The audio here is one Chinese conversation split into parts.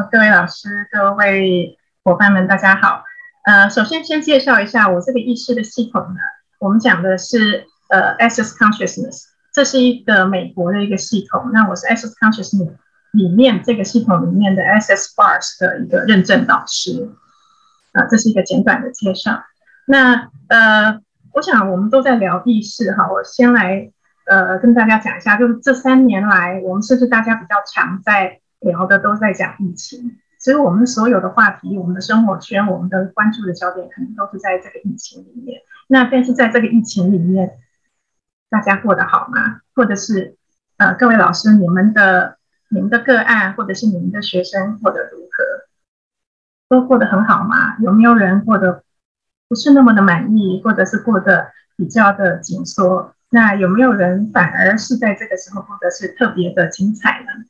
各位老师、各位伙伴们，大家好。首先介绍一下我这个意识的系统呢，我们讲的是Access Consciousness，这是一个美国的一个系统。那我是 Access Consciousness 里面这个系统里面的 Access Bars 的一个认证导师。这是一个简短的介绍。那我想我们都在聊意识哈，我先来跟大家讲一下，就是这3年来，我们是不是大家比较常在聊的都在讲疫情？所以我们所有的话题，我们的生活圈，我们的关注的焦点，可能都是在这个疫情里面。那但是在这个疫情里面，大家过得好吗？或者是各位老师，你们的个案，或者是你们的学生过得如何？都过得很好吗？有没有人过得不是那么的满意，或者是过得比较的紧缩？那有没有人反而是在这个时候过得是特别的精彩呢？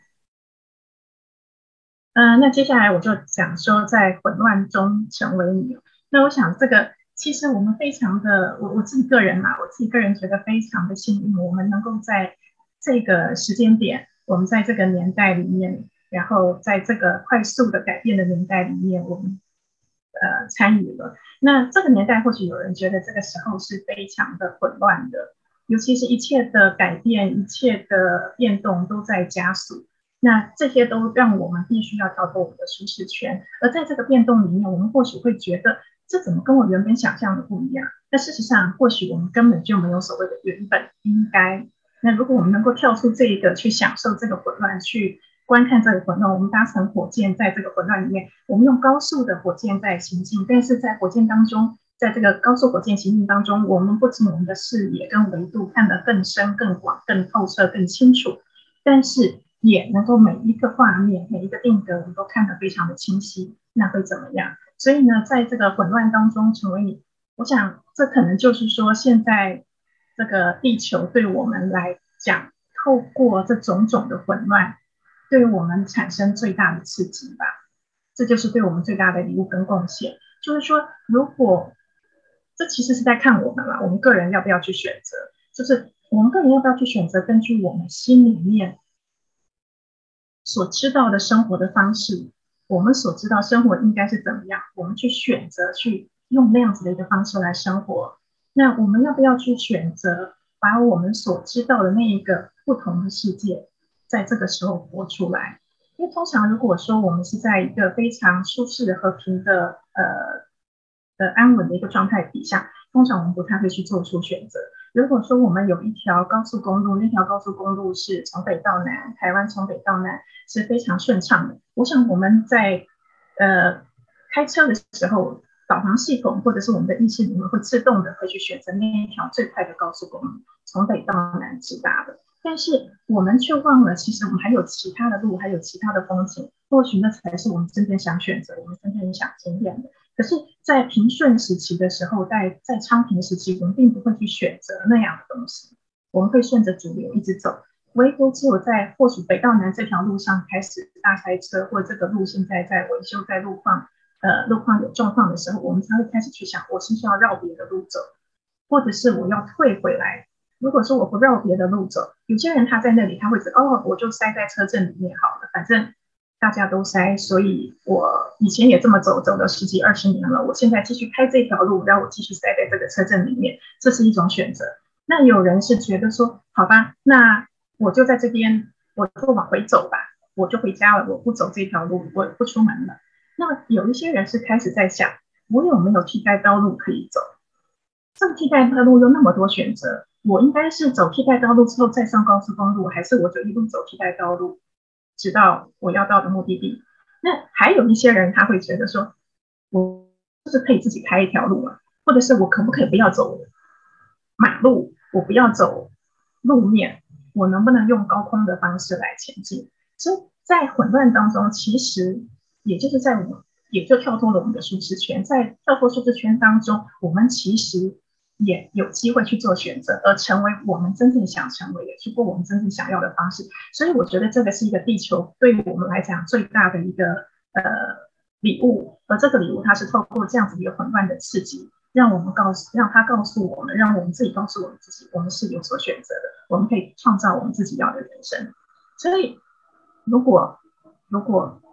那接下来我就讲说，在混乱中成为你。那我想这个其实我们非常的，我自己个人嘛，我自己个人觉得非常的幸运，我们能够在这个时间点，我们在这个年代里面，然后在这个快速的改变的年代里面，我们参与了。那这个年代或许有人觉得这个时候是非常的混乱的，尤其是一切的改变、一切的变动都在加速。那这些都让我们必须要跳脱我们的舒适圈，而在这个变动里面，我们或许会觉得这怎么跟我原本想象的不一样？那事实上，或许我们根本就没有所谓的原本应该。那如果我们能够跳出这一个，去享受这个混乱，去观看这个混乱，我们搭乘火箭在这个混乱里面，我们用高速的火箭在行进，但是在火箭当中，在这个高速火箭行进当中，我们不仅我们的视野跟维度看得更深、更广、更透彻、更清楚，但是也能够每一个画面、每一个定格，我们都看得非常的清晰，那会怎么样？所以呢，在这个混乱当中成为你，我想这可能就是说，现在这个地球对我们来讲，透过这种种的混乱，对我们产生最大的刺激吧。这就是对我们最大的礼物跟贡献。就是说，如果这其实是在看我们啦，我们个人要不要去选择，就是我们个人要不要去选择，根据我们心里面所知道的生活的方式，我们所知道生活应该是怎么样，我们去选择去用那样子的一个方式来生活。那我们要不要去选择把我们所知道的那一个不同的世界，在这个时候活出来？因为通常如果说我们是在一个非常舒适和平的安稳的一个状态底下，通常我们不太会去做出选择。如果说我们有一条高速公路，那条高速公路是从北到南，台湾从北到南是非常顺畅的，我想我们在开车的时候，导航系统或者是我们的意识里面会自动的会去选择那一条最快的高速公路，从北到南直达的。但是我们却忘了，其实我们还有其他的路，还有其他的风景，或许那才是我们真正想选择，我们真正想经验的。可是，在平顺时期的时候，在昌平时期，我们并不会去选择那样的东西，我们会顺着主流一直走。唯独只有在或许北到南这条路上开始大塞车，或者这个路现在在维修，在路况有状况的时候，我们才会开始去想，我是不是要绕别的路走，或者是我要退回来。如果说我不绕别的路走，有些人他在那里，他会觉得哦，我就塞在车阵里面好了，反正大家都塞，所以我以前也这么走，走了10几20年了，我现在继续开这条路，让我继续塞在这个车阵里面，这是一种选择。那有人是觉得说，好吧，那我就在这边，我就往回走吧，我就回家了，我不走这条路，我不出门了。那有一些人是开始在想，我有没有替代道路可以走？这个替代道路有那么多选择，我应该是走替代道路之后再上高速公路，还是我就一路走替代道路，直到我要到的目的地？那还有一些人他会觉得说，我就是可以自己开一条路啊，或者是我可不可以不要走马路，我不要走路面，我能不能用高空的方式来前进？所以在混乱当中，其实也就是在我们也就跳脱了我们的舒适圈，在跳脱舒适圈当中，我们其实也有机会去做选择，而成为我们真正想成为的，去过我们真正想要的方式。所以我觉得这个是一个地球对于我们来讲最大的一个礼物，而这个礼物它是透过这样子一个混乱的刺激，让他告诉我们，让我们自己告诉我们自己，我们是有所选择的，我们可以创造我们自己要的人生。所以，如果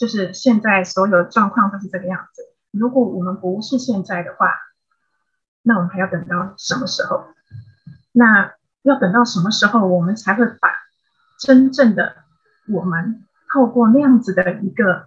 就是现在所有的状况都是这个样子。如果我们不是现在的话，那我们还要等到什么时候？那要等到什么时候，我们才会把真正的我们透过那样子的一个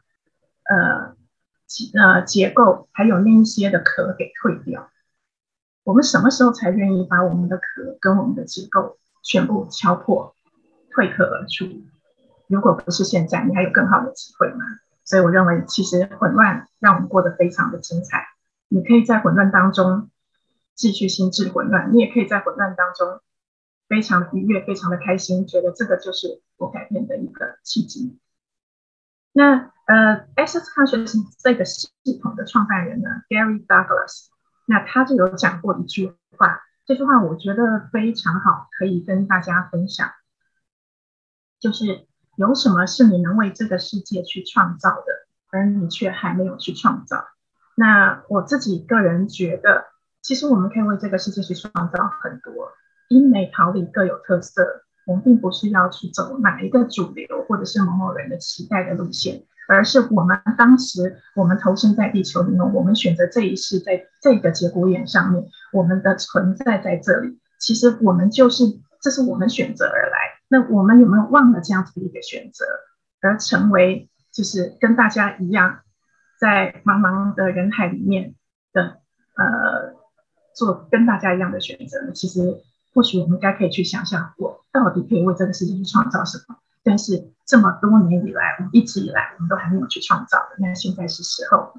结构，还有那一些的壳给退掉？我们什么时候才愿意把我们的壳跟我们的结构全部敲破，退壳而出？如果不是现在，你还有更好的机会吗？所以我认为，其实混乱让我们过得非常的精彩。你可以在混乱当中继续心智混乱，你也可以在混乱当中非常的愉悦，非常的开心，觉得这个就是我改变的一个契机。那Access Consciousness 这个系统的创办人呢 ，Gary Douglas， 那他就有讲过一句话，这句话我觉得非常好，可以跟大家分享，就是有什么是你能为这个世界去创造的，而你却还没有去创造？那我自己个人觉得，其实我们可以为这个世界去创造很多，英美桃李各有特色。我们并不是要去走哪一个主流或者是某某人的期待的路线，而是我们当时我们投身在地球里面，我们选择这一世在这个节骨眼上面，我们的存在在这里，其实我们就是这是我们选择而来。那我们有没有忘了这样子的一个选择，而成为就是跟大家一样，在茫茫的人海里面的做跟大家一样的选择呢？其实或许我们应该可以去想想，我到底可以为这个世界去创造什么？但是这么多年以来，我们一直以来我们都还没有去创造的，那现在是时候。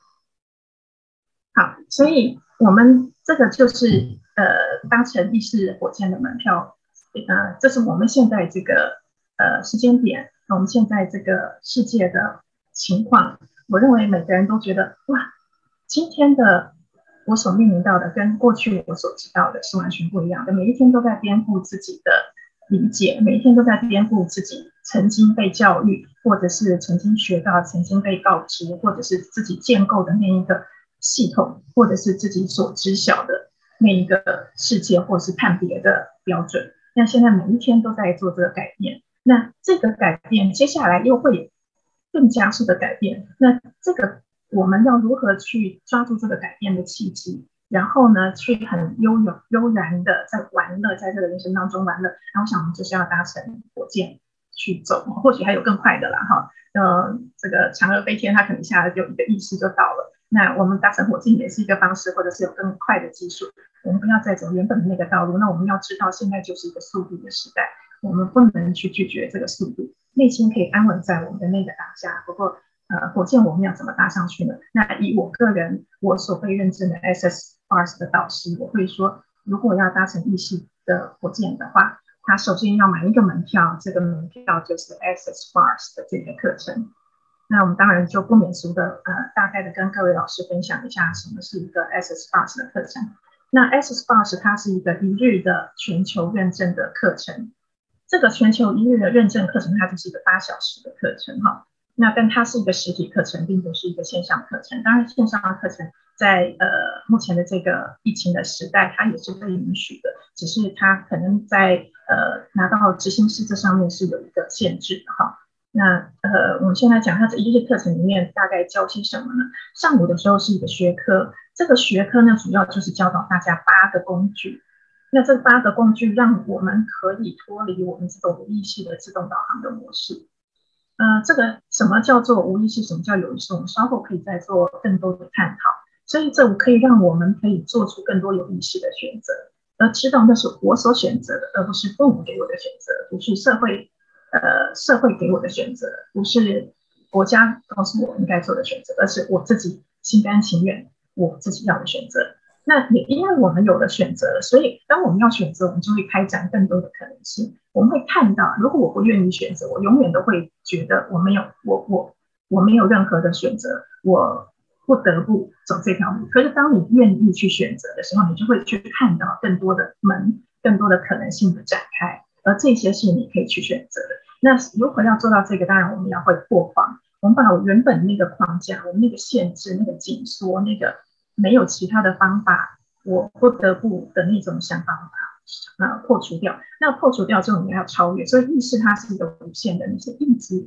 好，所以我们这个就是搭乘意识火箭的门票，这是我们现在这个时间点，我们现在这个世界的情况。我认为每个人都觉得哇，今天的我所面临到的跟过去我所知道的是完全不一样的，每一天都在颠覆自己的理解，每一天都在颠覆自己曾经被教育，或者是曾经学到、曾经被告知，或者是自己建构的那一个系统，或者是自己所知晓的那一个世界，或是判别的标准。那现在每一天都在做这个改变，那这个改变接下来又会更加速的改变。那这个我们要如何去抓住这个改变的契机？然后呢，去很悠然的在玩乐，在这个人生当中玩乐。然后我想，我们就是要搭乘火箭去走，或许还有更快的啦，哈。这个嫦娥飞天，它可能一下就一个意识就到了。那我们搭乘火箭也是一个方式，或者是有更快的技术。我们不要再走原本的那个道路。那我们要知道，现在就是一个速度的时代，我们不能去拒绝这个速度，内心可以安稳在我们的那个当下。不过，火箭我们要怎么搭上去呢？那以我个人我所被认证的 SSRS 的导师，我会说，如果要搭乘意识的火箭的话，他首先要买一个门票，这个门票就是 SSRS 的这个课程。那我们当然就不免俗的大概的跟各位老师分享一下什么是一个 SSRS 的课程。那 SSRS 它是一个一日的全球认证的课程，这个全球一日的认证课程，它就是一个8小时的课程哈。那但它是一个实体课程，并不是一个线上课程。当然，线上的课程在目前的这个疫情的时代，它也是被允许的，只是它可能在拿到执行师这上面是有一个限制的哈。那我们先来讲它这一日课程里面大概教些什么呢？上午的时候是一个学科，这个学科呢主要就是教导大家8个工具。那这8个工具让我们可以脱离我们这种无意识的自动导航的模式。这个什么叫做无意识，什么叫有意识，我们稍后可以再做更多的探讨。所以这可以让我们可以做出更多有意识的选择，而知道那是我所选择的，而不是父母给我的选择，不是社会给我的选择，不是国家告诉我应该做的选择，而是我自己心甘情愿我自己要的选择。那也因为我们有了选择，所以当我们要选择，我们就会开展更多的可能性。我们会看到，如果我不愿意选择，我永远都会觉得我没有任何的选择，我不得不走这条路。可是当你愿意去选择的时候，你就会去看到更多的门，更多的可能性的展开，而这些是你可以去选择的。那如果要做到这个，当然我们要会破框，我们把我原本那个框架、我们那个限制、那个紧缩、那个没有其他的方法，我不得不的那种想法破除掉。那破除掉之后，你要超越。所以意识它是一个无限的，你是一直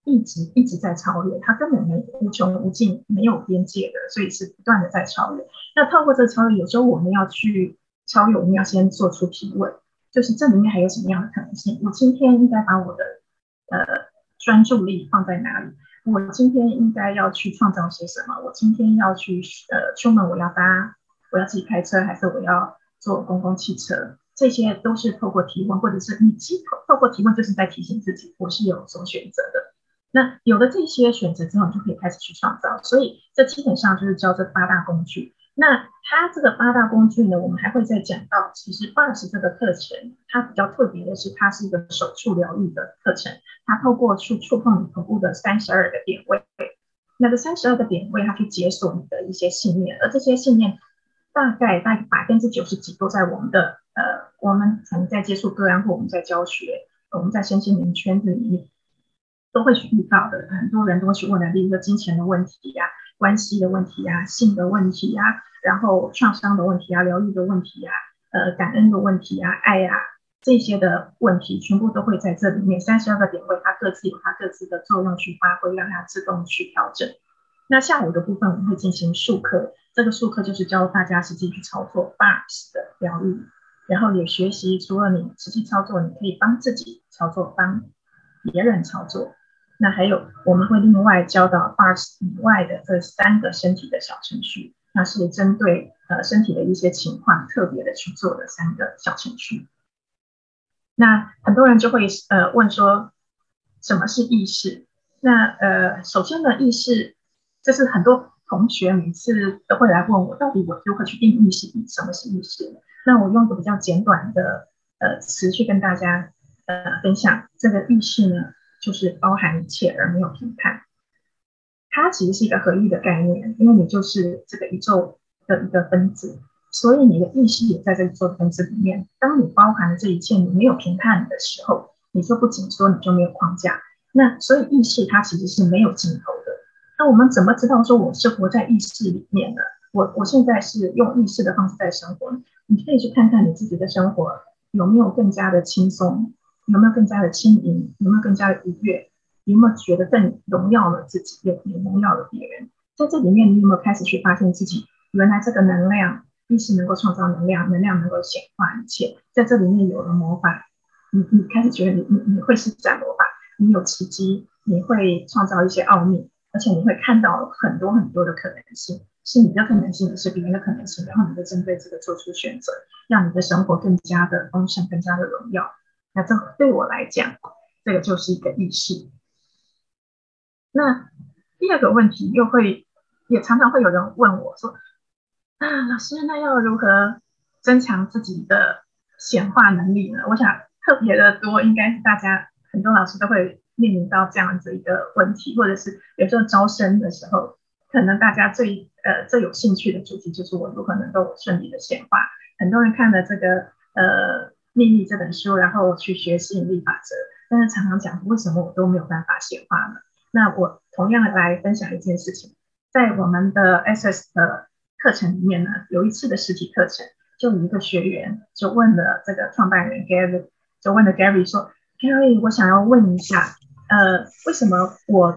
一直在超越，它根本无穷无尽，没有边界的，所以是不断的在超越。那透过这个超越，有时候我们要去超越，我们要先做出提问，就是这里面还有什么样的可能性？我今天应该把我的专注力放在哪里？我今天应该要去创造些什么？我今天要去出门，我要自己开车，还是我要坐公共汽车？这些都是透过提问，或者是你透过提问，就是在提醒自己，我是有所选择的。那有了这些选择之后，你就可以开始去创造。所以这基本上就是叫这八大工具。那它这个八大工具呢，我们还会再讲到，其实 BARS 这个课程，它比较特别的是，它是一个手触疗愈的课程。它透过去触碰你头部的32个点位，那个32个点位，它去解锁你的一些信念，而这些信念大概90%几都在我们可能在接触个案或我们在教学，我们在身心灵圈子里面都会去遇到的，很多人都会去问的，例如说金钱的问题呀、关系的问题呀、性的问题呀，然后创伤的问题啊、疗愈的问题啊、感恩的问题啊、爱啊，这些的问题全部都会在这里面。32个点位，它各自有它各自的作用去发挥，让它自动去调整。那下午的部分我们会进行术课，这个术课就是教大家实际去操作 BARS 的疗愈，然后也学习除了你实际操作，你可以帮自己操作，帮别人操作。那还有我们会另外教导 BARS 以外的这3个身体的小程序，那是针对身体的一些情况特别的去做的3个小程序。那很多人就会问说什么是意识？那首先呢，意识就是很多同学每次都会来问我，到底我如何去定义什么是意识？那我用一个比较简短的词去跟大家分享，这个意识呢，就是包含一切而没有评判。它其实是一个合一的概念，因为你就是这个宇宙的一个分子，所以你的意识也在这个宇宙分子里面。当你包含了这一切，你没有评判的时候，你就不仅说你就没有框架。那所以意识它其实是没有尽头的。那我们怎么知道说我是活在意识里面呢？我现在是用意识的方式在生活，你可以去看看你自己的生活有没有更加的轻松，有没有更加的轻盈，有没有更加的愉悦。你有没有觉得更荣耀了自己，也荣耀了别人？在这里面，你有没有开始去发现自己原来这个能量意识能够创造能量，能量能够显化一切，在这里面有了魔法，你开始觉得你会施展魔法，你有奇迹，你会创造一些奥秘，而且你会看到很多很多的可能性，是你的可能性，也是别人的可能性，然后你会针对这个做出选择，让你的生活更加的丰盛，更加的荣耀。那这对我来讲，这个就是一个意识。那第二个问题也常常会有人问我说，老师，那要如何增强自己的显化能力呢？我想特别的多，应该是大家很多老师都会面临到这样子一个问题，或者是有时候招生的时候，可能大家最有兴趣的主题就是我如何能够顺利的显化。很多人看了这个秘密这本书，然后去学吸引力法则，但是常常讲为什么我都没有办法显化呢？那我同样来分享一件事情，在我们的 SS 的课程里面呢，有一次的实体课程，就有一个学员就问了这个创办人 Gary， 就问了 Gary 说 ，Gary， 我想要问一下，为什么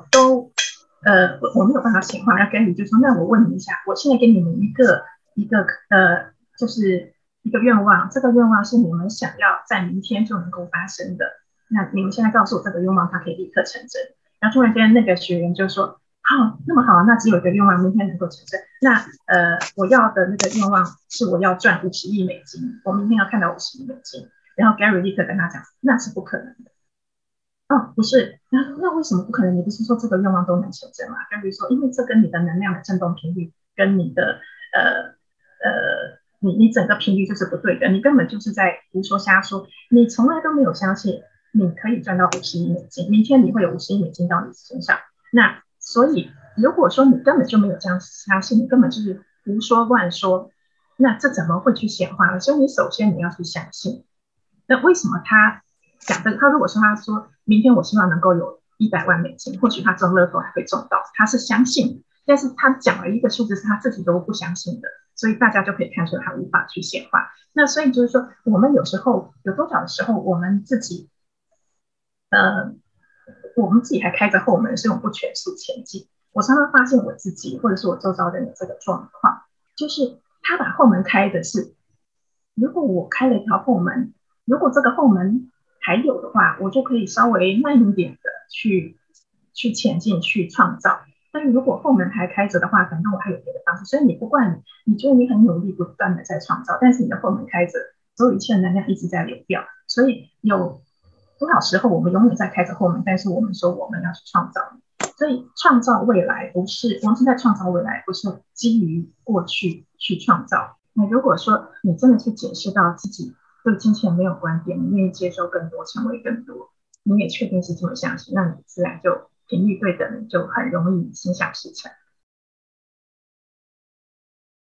我没有办法显化？那 Gary 就说，那我问你一下，我现在给你们一个就是一个愿望，这个愿望是你们想要在明天就能够发生的。那你们现在告诉我这个愿望，它可以立刻成真。然后突然间那个学员就说：好，那么好，那只有一个愿望，明天能够成真。那我要的那个愿望是我要赚$50亿，我明天要看到$50亿。然后 Gary 立刻跟他讲，那是不可能的。哦，不是，那为什么不可能？你不是说这个愿望都能成真吗？Gary 说，因为这跟你的能量的振动频率，跟你的你整个频率就是不对的，你根本就是在胡说瞎说，你从来都没有相信你可以赚到$50亿，明天你会有$50亿到你身上。那所以如果说你根本就没有这样相信，你根本就是胡说乱说，那这怎么会去显化呢？所以你首先你要去相信。那为什么他讲这个？他如果说他说明天我希望能够有$100万，或许他中乐透还会中到，他是相信，但是他讲了一个数字是他自己都不相信的，所以大家就可以看出他无法去显化。那所以就是说，我们有时候有多少的时候，我们自己我们自己还开着后门，所以我们不全速前进。我常常发现我自己或者是我周遭人的这个状况，就是他把后门开的是，如果我开了一条后门，如果这个后门还有的话，我就可以稍微慢一点的去前进，去创造。但是如果后门还开着的话，反正我还有别的方式。所以你不管你觉得你很努力，不断的在创造，但是你的后门开着，所有一切能量一直在流掉。所以有多少时候我们永远在开着后门，但是我们说我们要去创造。所以创造未来不是我们是在创造未来，不是基于过去去创造。那如果说你真的去解释到自己对金钱没有观点，你愿意接受更多，成为更多，你也确定是这么相信，那你自然就频率对等，就很容易心想事成。